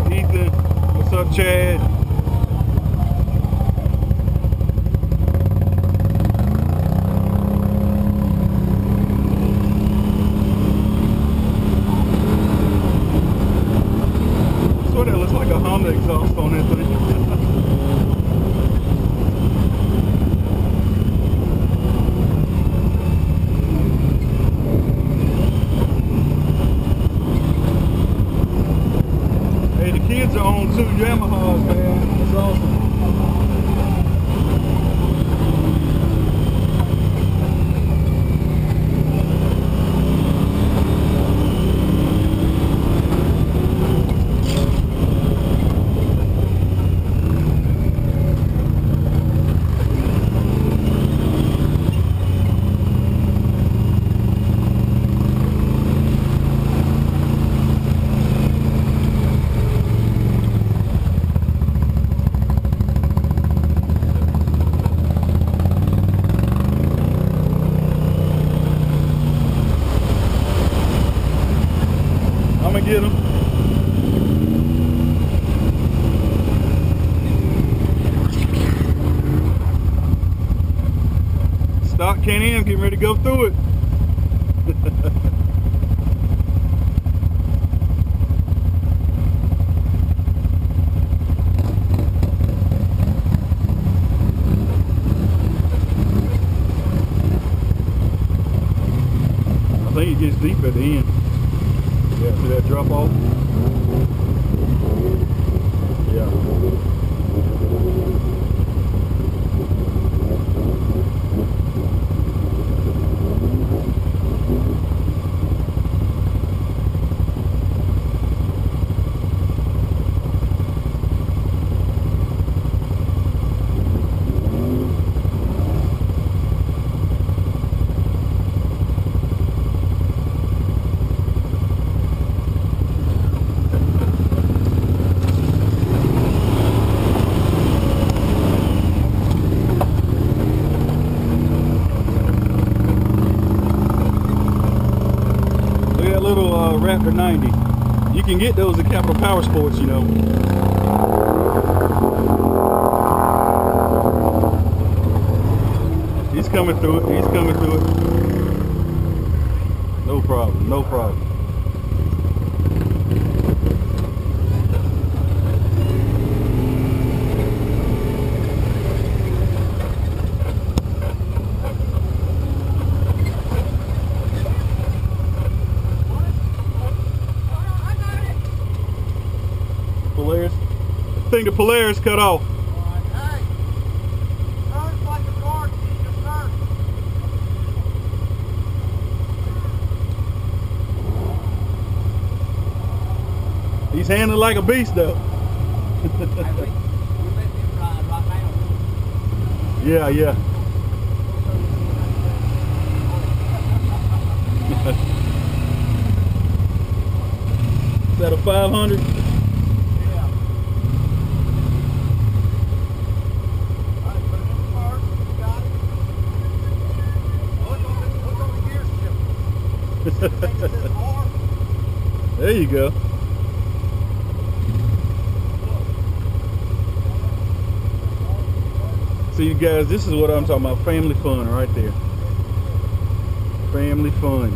Ethan. What's up, Chad? So that looks like a Honda exhaust on that thing. Kids are on 2 Yamahas, man. That's awesome. I'm gonna get him. Stock Can-Am, getting ready to go through it. I think it gets deep at the end. Yeah, see that drop off? Yeah. Little Raptor 90. You can get those at Capital Power Sports, you know. He's coming through it. He's coming through it. No problem. No problem. Polaris. I think the Polaris cut off. Hey, turns like a car, just turn. He's handling like a beast though. Yeah, yeah. Is that a 500? There you go. See, you guys, this is what I'm talking about. Family fun right there. Family fun.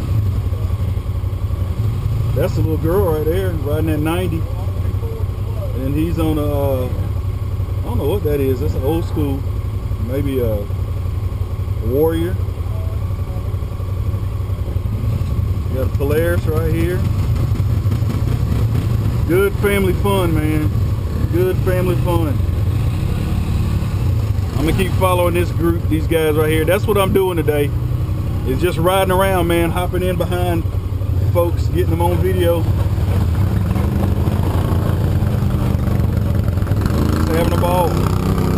That's the little girl right there riding that 90. And he's on a, I don't know what that is. That's an old school, maybe a Warrior. You got a Polaris right here. Good family fun, man. Good family fun. I'm gonna keep following this group, these guys right here. That's what I'm doing today. Is just riding around, man, hopping in behind folks, getting them on video. Just having a ball.